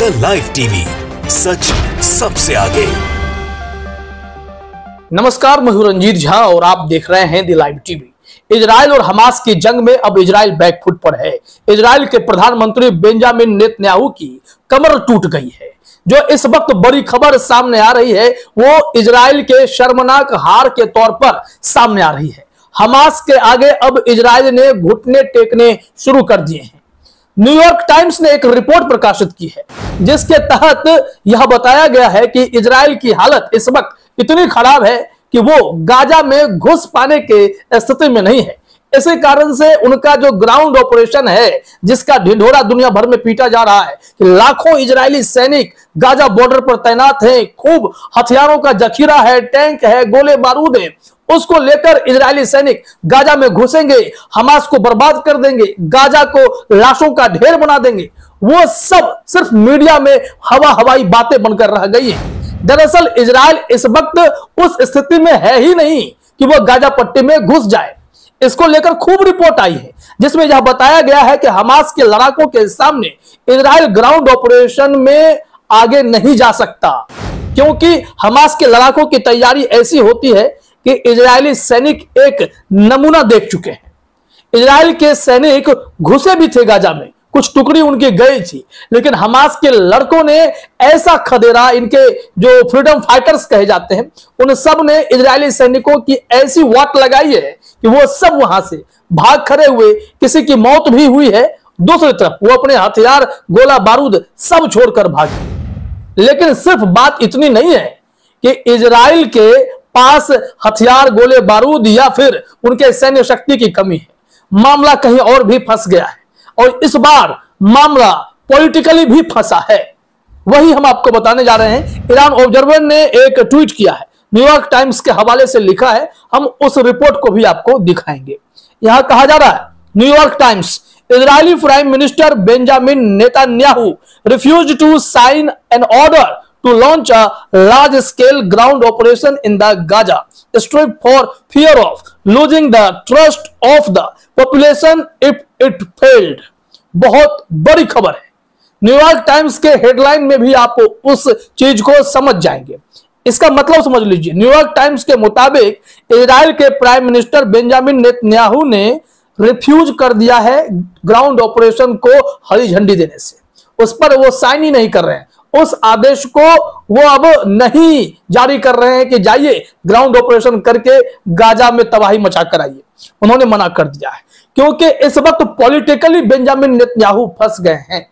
The live TV, सच सबसे आगे। नमस्कार, मैं हूं रंजीत झा और आप देख रहे हैं द लाइव टीवी। इजराइल और हमास की जंग में अब इजराइल बैकफुट पर है। इजराइल के प्रधानमंत्री बेंजामिन नेतन्याहू की कमर टूट गई है। जो इस वक्त बड़ी खबर सामने आ रही है वो इजराइल के शर्मनाक हार के तौर पर सामने आ रही है। हमास के आगे अब इजराइल ने घुटने टेकने शुरू कर दिए हैं। न्यूयॉर्क टाइम्स ने एक रिपोर्ट प्रकाशित की है जिसके तहत यह बताया गया है कि इजराइल की हालत इस वक्त इतनी खराब है कि वो गाजा में घुस पाने के स्थिति में नहीं है। इसी कारण से उनका जो ग्राउंड ऑपरेशन है, जिसका ढिंढोरा दुनिया भर में पीटा जा रहा है कि लाखों इजरायली सैनिक गाजा बॉर्डर पर तैनात हैं, खूब हथियारों का जखीरा है, टैंक है, गोले बारूद है, उसको लेकर इजरायली सैनिक गाजा में घुसेंगे, हमास को बर्बाद कर देंगे, गाजा को लाशों का ढेर बना देंगे। वो सब सिर्फ मीडिया में हवाई बातें बनकर रह गई हैं। दरअसल इजराइल इस वक्त उस स्थिति में है ही नहीं कि वो गाजा पट्टी में घुस जाए। इसको लेकर खूब रिपोर्ट आई है जिसमें यह बताया गया है कि हमास के लड़ाकों के सामने इजराइल ग्राउंड ऑपरेशन में आगे नहीं जा सकता, क्योंकि हमास के लड़ाकों की तैयारी ऐसी होती है कि इजरायली सैनिक एक नमूना देख चुके हैं। इजराइल के सैनिक घुसे भी थे गाजा में, कुछ टुकड़ी उनकी गई थी, लेकिन हमास के लड़कों ने ऐसा खदेड़ा, इनके जो फ्रीडम फाइटर्स कहे जाते हैं उन सब ने इजरायली सैनिकों की ऐसी वाट लगाई है कि वो सब वहां से भाग खड़े हुए। किसी की मौत भी हुई है, दूसरी तरफ वो अपने हथियार, गोला बारूद सब छोड़कर भागे। लेकिन सिर्फ बात इतनी नहीं है कि इजराइल के पास हथियार, गोले बारूद या फिर उनके सैन्य शक्ति की कमी है। मामला कहीं और भी फंस गया है और इस बार मामला पॉलिटिकली भी फंसा है। वही हम आपको बताने जा रहे हैं। ईरान ऑब्जर्वर ने एक ट्वीट किया है, न्यूयॉर्क टाइम्स के हवाले से लिखा है, हम उस रिपोर्ट को भी आपको दिखाएंगे। यहां कहा जा रहा है, New York Times, Israeli prime minister Benjamin Netanyahu refused to sign an order to launch a large-scale ground operation in the Gaza Strip for fear of losing the trust of the population if it failed। बहुत बड़ी खबर है। New York Times के headline में भी आप उस चीज को समझ जाएंगे। इसका मतलब समझ लीजिए, न्यूयॉर्क टाइम्स के मुताबिक इजराइल के प्राइम मिनिस्टर बेंजामिन नेतन्याहू ने रिफ्यूज कर दिया है ग्राउंड ऑपरेशन को हरी झंडी देने से। उस पर वो साइन ही नहीं कर रहे हैं। उस आदेश को वो अब नहीं जारी कर रहे हैं कि जाइए ग्राउंड ऑपरेशन करके गाजा में तबाही मचा कर आइए। उन्होंने मना कर दिया है क्योंकि इस वक्त पॉलिटिकली बेंजामिन नेतन्याहू फंस गए हैं।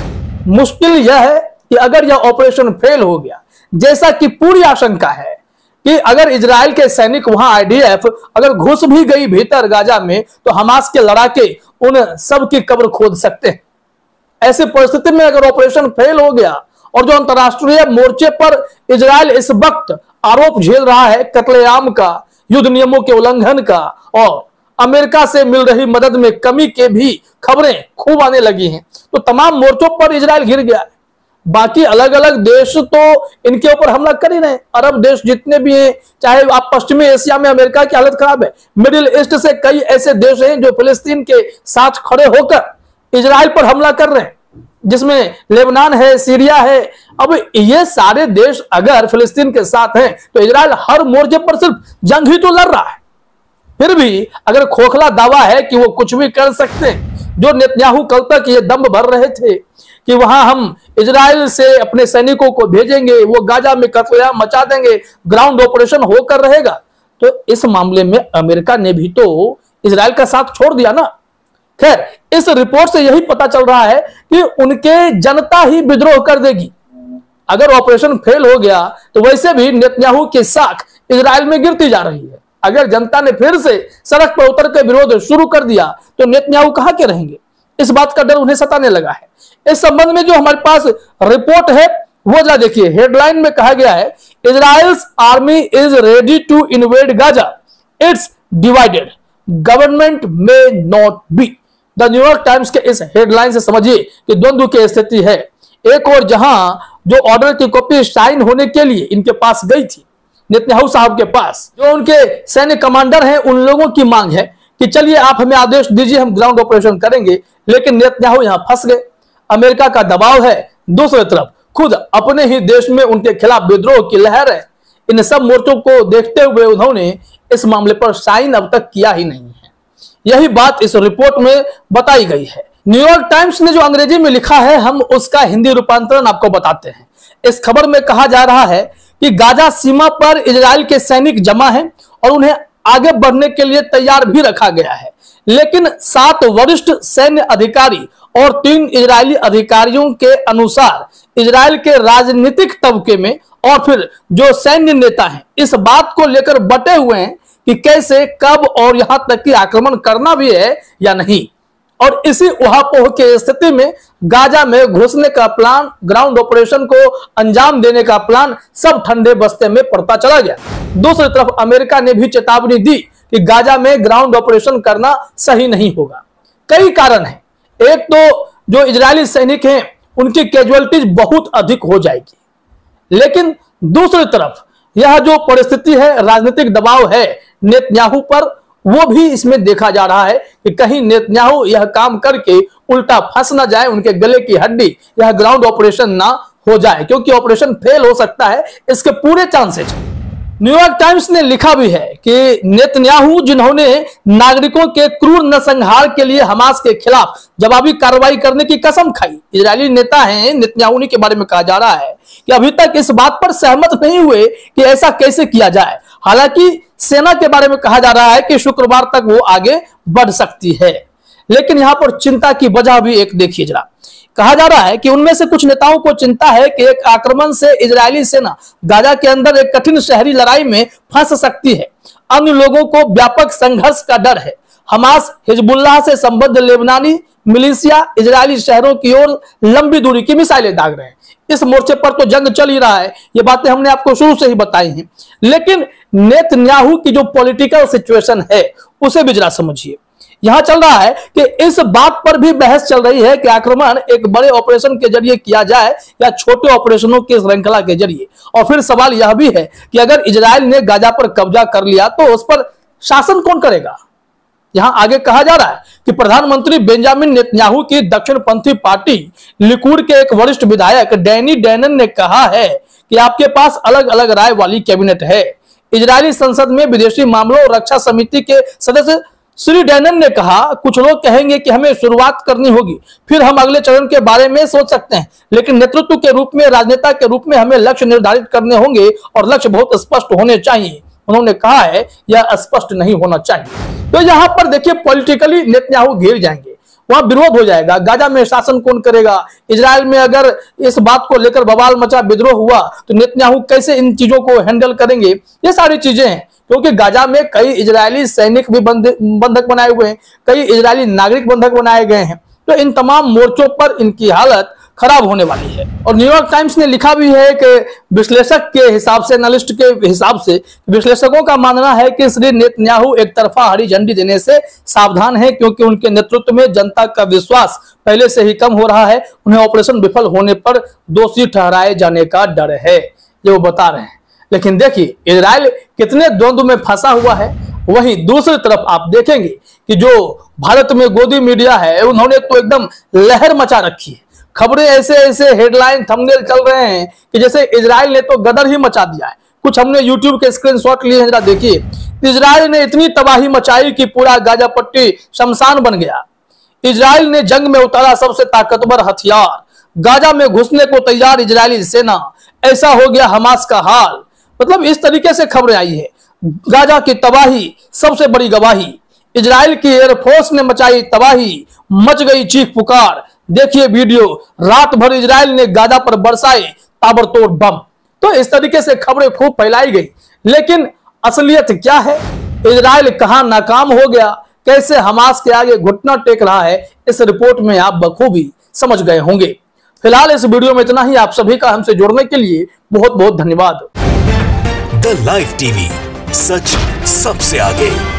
मुश्किल यह है कि अगर यह ऑपरेशन फेल हो गया, जैसा कि पूरी आशंका है कि अगर इजराइल के सैनिक वहां आईडीएफ अगर घुस भी गई भीतर गाजा में, तो हमास के लड़ाके उन सब की कब्र खोद सकते हैं। ऐसी परिस्थिति में अगर ऑपरेशन फेल हो गया और जो अंतरराष्ट्रीय मोर्चे पर इजराइल इस वक्त आरोप झेल रहा है कत्लेआम का, युद्ध नियमों के उल्लंघन का और अमेरिका से मिल रही मदद में कमी के भी खबरें खूब आने लगी हैं, तो तमाम मोर्चों पर इजराइल घिर गया है। बाकी अलग अलग देश तो इनके ऊपर हमला कर ही रहे। अरब देश जितने भी हैं, चाहे आप पश्चिमी एशिया में अमेरिका की हालत खराब है, मिडिल ईस्ट से कई ऐसे देश हैं जो फिलिस्तीन के साथ खड़े होकर इजराइल पर हमला कर रहे हैं, जिसमें लेबनान है, सीरिया है। अब ये सारे देश अगर फिलिस्तीन के साथ हैं तो इजराइल हर मोर्चे पर सिर्फ जंग ही तो लड़ रहा है। फिर भी अगर खोखला दावा है कि वो कुछ भी कर सकते हैं, जो नेतन्याहू कल तक ये दम भर रहे थे कि वहां हम इजराइल से अपने सैनिकों को भेजेंगे, वो गाजा में कत्लेआम मचा देंगे, ग्राउंड ऑपरेशन होकर रहेगा, तो इस मामले में अमेरिका ने भी तो इजराइल का साथ छोड़ दिया ना। खैर, इस रिपोर्ट से यही पता चल रहा है कि उनके जनता ही विद्रोह कर देगी। अगर ऑपरेशन फेल हो गया तो वैसे भी नेतन्याहू की साख इजराइल में गिरती जा रही है। अगर जनता ने फिर से सड़क पर उतर कर विरोध शुरू कर दिया तो नेतन्याहू कहां के रहेंगे। इस बात का डर उन्हें सताने लगा है। इस संबंध में जो हमारे पास रिपोर्ट है वो जरा देखिए। हेडलाइन में कहा गया है, Israel's army is ready to invade Gaza, it's divided, government may not be. The New York Times के इस हेडलाइन से समझिए कि द्वंद्व की स्थिति है। एक और जहां जो ऑर्डर की कॉपी साइन होने के लिए इनके पास गई थी नेतन्याहू साहब के पास, जो उनके सैन्य कमांडर हैं, उन लोगों की मांग है कि चलिए आप हमें आदेश दीजिए, हम ग्राउंड ऑपरेशन करेंगे। लेकिन नेतन्याहू यहां फंस गए। अमेरिका का दबाव है, दूसरी तरफ खुद अपने ही देश में उनके खिलाफ विद्रोह की लहर है। इन सब मोर्चों को देखते हुए उन्होंने इस मामले पर साइन अब तक किया ही नहीं है। यही बात इस रिपोर्ट में बताई गई है। न्यूयॉर्क टाइम्स ने जो अंग्रेजी में लिखा है, हम उसका हिंदी रूपांतरण आपको बताते हैं। इस खबर में कहा जा रहा है कि गाजा सीमा पर इजराइल के सैनिक जमा हैं और उन्हें आगे बढ़ने के लिए तैयार भी रखा गया है, लेकिन 7 वरिष्ठ सैन्य अधिकारी और 3 इजरायली अधिकारियों के अनुसार इजराइल के राजनीतिक तबके में और फिर जो सैन्य नेता हैं इस बात को लेकर बटे हुए हैं कि कैसे, कब और यहां तक कि आक्रमण करना भी है या नहीं। और इसी उहापोह के स्थिति में गाजा में घुसने का प्लान, ग्राउंड ऑपरेशन को अंजाम देने का प्लान सब ठंडे बस्ते में पड़ता चला गया। दूसरी तरफ अमेरिका ने भी चेतावनी दी कि गाजा में ग्राउंड ऑपरेशन करना सही नहीं होगा। कई कारण हैं। एक तो जो इजरायली सैनिक हैं उनकी कैजुअलिटीज बहुत अधिक हो जाएगी, लेकिन दूसरी तरफ यह जो परिस्थिति है, राजनीतिक दबाव है नेतन्याहू पर, वो भी इसमें देखा जा रहा है कि कहीं नेतन्याहू यह काम करके उल्टा फंस ना जाए, उनके गले की हड्डी, यह ग्राउंड ऑपरेशन ना हो जाए, क्योंकि ऑपरेशन फेल हो सकता है, इसके पूरे चांसेस। न्यूयॉर्क टाइम्स ने लिखा भी है कि नेतन्याहू जिन्होंने नागरिकों के क्रूर नरसंहार के लिए हमास के खिलाफ जवाबी कार्रवाई करने की कसम खाई। इजरायली नेता हैं नेतन्याहू के बारे में कहा जा रहा है कि अभी तक इस बात पर सहमत नहीं हुए कि ऐसा कैसे किया जाए। हालांकि सेना के बारे में कहा जा रहा है कि शुक्रवार तक वो आगे बढ़ सकती है, लेकिन यहां पर चिंता की वजह भी एक देखिए जरा। कहा जा रहा है कि उनमें से कुछ नेताओं को चिंता है कि एक आक्रमण से इजरायली सेना गाजा के अंदर एक कठिन शहरी लड़ाई में फंस सकती है। अन्य लोगों को व्यापक संघर्ष का डर है। हमास, हिजबुल्लाह से संबद्ध लेबनानी मिलिशिया इजरायली शहरों की ओर लंबी दूरी की मिसाइलें दाग रहे हैं। इस मोर्चे पर तो जंग चल ही रहा है, ये बातें हमने आपको शुरू से ही बताई हैं, लेकिन नेतन्याहू की जो पॉलिटिकल सिचुएशन है उसे भी जरा समझिए। यहां चल रहा है कि इस बात पर भी बहस चल रही है कि आक्रमण एक बड़े ऑपरेशन के जरिए किया जाए या छोटे ऑपरेशनों की श्रृंखला के जरिए। और फिर सवाल यह भी है कि अगर इजराइल ने गाजा पर कब्जा कर लिया तो उस पर शासन कौन करेगा। यहां आगे कहा जा रहा है कि प्रधानमंत्री बेंजामिन नेतन्याहू की दक्षिणपंथी पार्टी लिकुड के एक वरिष्ठ विधायक डैनी डैनन ने कहा है कि आपके पास अलग अलग राय वाली कैबिनेट है। इजरायली संसद में विदेशी मामलों और रक्षा समिति के सदस्य श्री डैनन ने कहा, कुछ लोग कहेंगे कि हमें शुरुआत करनी होगी, फिर हम अगले चरण के बारे में सोच सकते हैं, लेकिन नेतृत्व के रूप में, राजनेता के रूप में हमें लक्ष्य निर्धारित करने होंगे और लक्ष्य बहुत स्पष्ट होने चाहिए। उन्होंने कहा है यह स्पष्ट नहीं होना चाहिए। तो यहां पर देखिए पॉलिटिकली नेतन्याहू घिर जाएंगे, वहां विरोध हो जाएगा। गाजा में शासन कौन करेगा। इजराइल में अगर इस बात को लेकर बवाल मचा, विद्रोह हुआ, तो नेतन्याहू कैसे इन चीजों को हैंडल करेंगे। ये सारी चीजें हैं, क्योंकि गाजा में कई इजरायली सैनिक भी बंधक बनाए हुए हैं, कई इजरायली नागरिक बंधक बनाए गए हैं। तो इन तमाम मोर्चों पर इनकी हालत खराब होने वाली है। और न्यूयॉर्क टाइम्स ने लिखा भी है कि विश्लेषक के हिसाब से, एनालिस्ट के हिसाब से, विश्लेषकों का मानना है कि श्री नेतन्याहू एक तरफा हरी झंडी देने से सावधान है, क्योंकि उनके नेतृत्व में जनता का विश्वास पहले से ही कम हो रहा है। उन्हें ऑपरेशन विफल होने पर दोषी ठहराए जाने का डर है, ये वो बता रहे हैं। लेकिन देखिए इजराइल कितने द्वंद्व में फंसा हुआ है। वहीं दूसरी तरफ आप देखेंगे कि जो भारत में गोदी मीडिया है उन्होंने तो एकदम लहर मचा रखी है। खबरें ऐसे ऐसे हेडलाइन, थंबनेल चल रहे हैं कि जैसे इजराइल ने तो गदर ही मचा दिया है। कुछ हमने यूट्यूब के स्क्रीनशॉट लिए हैं, जरा देखिए। इजराइल ने इतनी तबाही मचाई कि पूरा गाजा पट्टी शमशान बन गया। इजराइल ने जंग में उतारा सबसे ताकतवर हथियार। गाजा में घुसने को तैयार इजरायली सेना, ऐसा हो गया हमास का हाल। मतलब इस तरीके से खबरें आई है। गाजा की तबाही सबसे बड़ी गवाही। इजराइल की एयरफोर्स ने मचाई तबाही, मच गई चीख पुकार। देखिए वीडियो, रात भर इजराइल ने गाजा पर बरसाए ताबड़तोड़ बम। तो इस तरीके से खबरें खूब फैलाई गई, लेकिन असलियत क्या है। इजराइल कहां नाकाम हो गया, कैसे हमास के आगे घुटना टेक रहा है, इस रिपोर्ट में आप बखूबी समझ गए होंगे। फिलहाल इस वीडियो में इतना ही। आप सभी का हमसे जुड़ने के लिए बहुत बहुत धन्यवाद। द लाइव टीवी, सच सबसे आगे।